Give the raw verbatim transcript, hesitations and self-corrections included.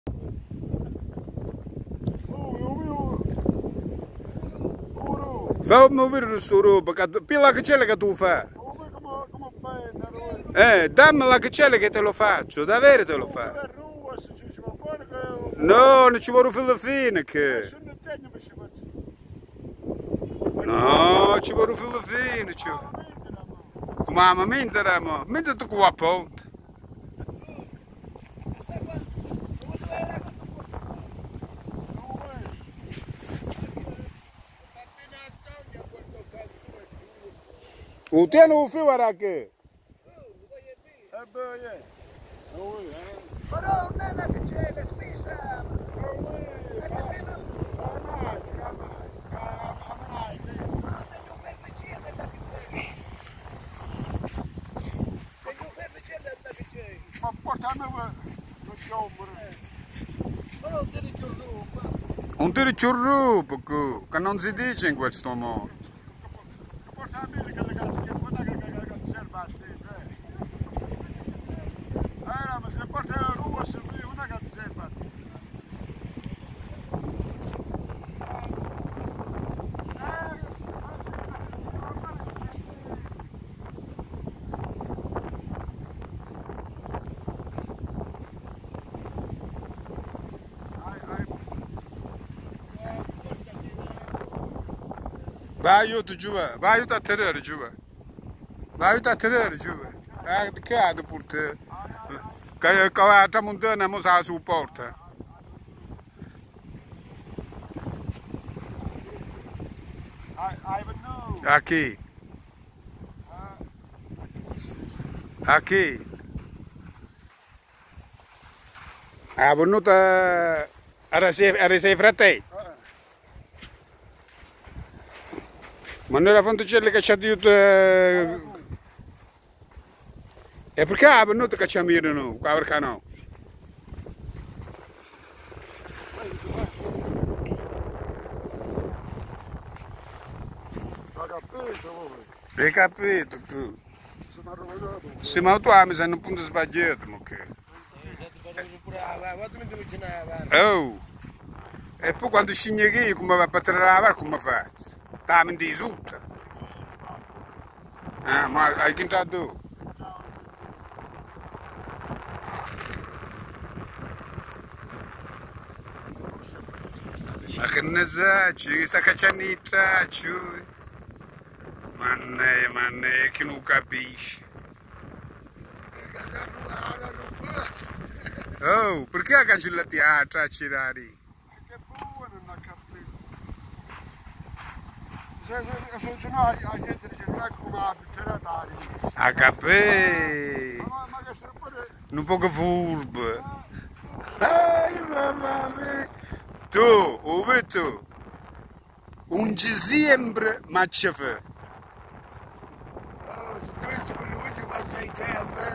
Fammi vedere questa roba, pilla che c'è che tu fai. Eh, dammi la che che te lo faccio, davvero te lo faccio. No, non ci vuole fare fine che. No, ci vuole fare fine. Ma ma mentre ma, mentre tu qua ponte. O te non fai guarda che. Eh beh, eh. Però non è che c'è la spesa. Ma portami lo sciopero. Ma non ti ricordo. Non ti ricordo che non si dice in questo modo. Portami che le case che può che serve a te. Allora, ma se porta la rua se vede una che serve a te. Vai aiuto giù, vai aiuto a tirare giù. Vai aiuto a tirare giù. Eh, che ha da portare? Che la tramontana non sa supporta. A chi? A chi? Ah, venuta a sei fratelli. Ma non era Fonticelli che ci ha detto... E perché è venuto che ci ha messo noi? Qua perché no? Hai capito? Sì, ma tu mi sei in un punto sbagliato, ma che? Oh! E poi quando scegli io come va a battere la vara, come faccio? Dammi di sotto. Ah, ma hai cantato? Ma che ne sai, che sta cacciando i tracci? Ma ne, ma ne, che non capisci. Oh, perché ha cancellato la traccia da lì? Che buono, non ho capito. Se no a gente dice non è come la pizzeria. A capire. Un po' che furbo. Ai mamma mia. Tu, ho visto? Un dicembre ma ci fa. Oh, su questo con lui ci fa sei tempo.